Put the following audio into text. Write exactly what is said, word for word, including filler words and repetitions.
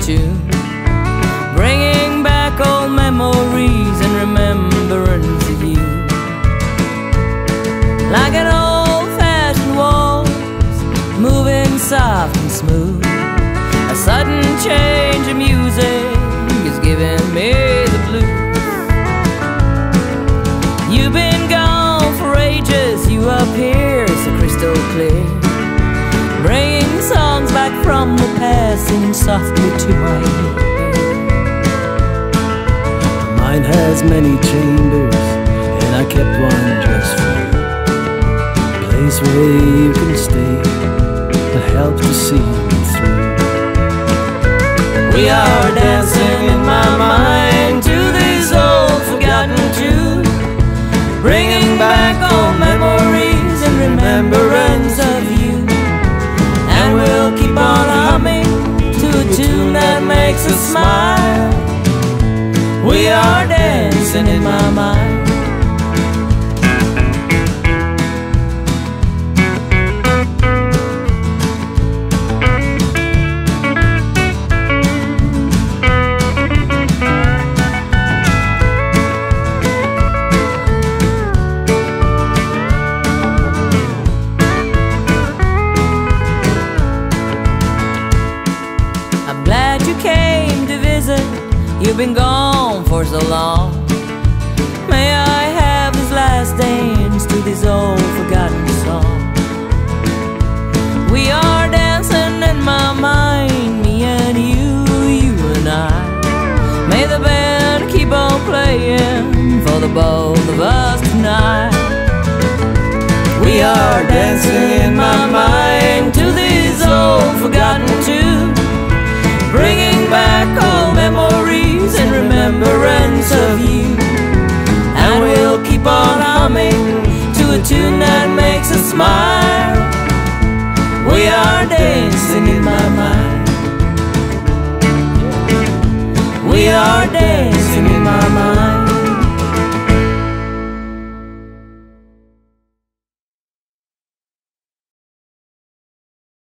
tune, bringing back old memories and remembrance of you. Like an old-fashioned waltz, moving soft and smooth, a sudden change of music is giving me the blues. You've been gone for ages, you appear so crystal clear, bringing songs back from the past, singing softly to my ear. Mine has many chambers, and I kept one just for you. A place where you can stay, that helps to see me through. We are dancing in my mind to these old forgotten tunes, bringing back old memories and remembrance of you. And we'll keep on humming to a tune that makes us smile. We are dancing in my mind. I'm glad you came to visit, you've been gone for so long. May I have this last dance to this old forgotten song. We are dancing in my mind, me and you, you and I. May the band keep on playing for the both of us tonight. We are dancing in my mind to these old forgotten tunes, bringing back old memories and remembrance of you. And we'll keep on humming to a tune that makes us smile. We are dancing in my mind. We are dancing in my mind.